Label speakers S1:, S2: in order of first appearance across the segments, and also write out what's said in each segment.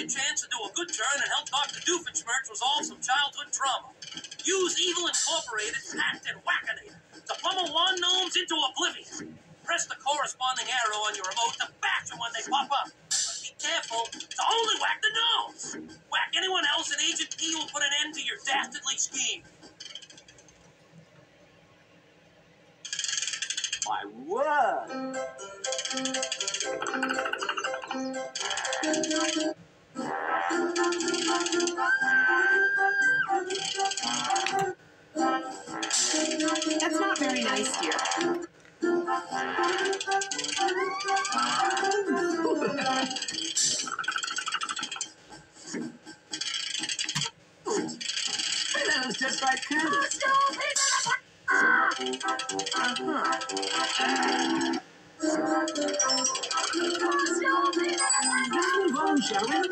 S1: your chance to do a good turn and help Dr. Doofenshmirtz resolve some childhood trauma. Use Evil Incorporated's patented Whackinator to pummel lawn gnomes into oblivion. Press the corresponding arrow on your remote to bash them when they pop up. But be careful to only whack the gnomes. Whack anyone else and Agent P will put an end to your dastardly scheme.
S2: My word!
S3: That's not very nice, dear.
S2: That was just like Candace. Let's move on, shall we?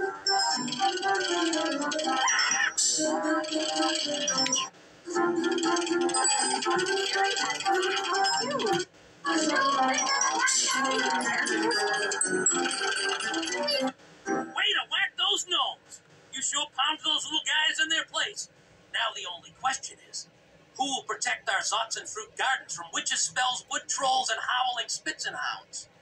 S1: Way to whack those gnomes! You sure pounded those little guys in their place. Now the only question is, who will protect our Zotzen fruit gardens from witches, spells, wood trolls, and howling Spitzenhounds?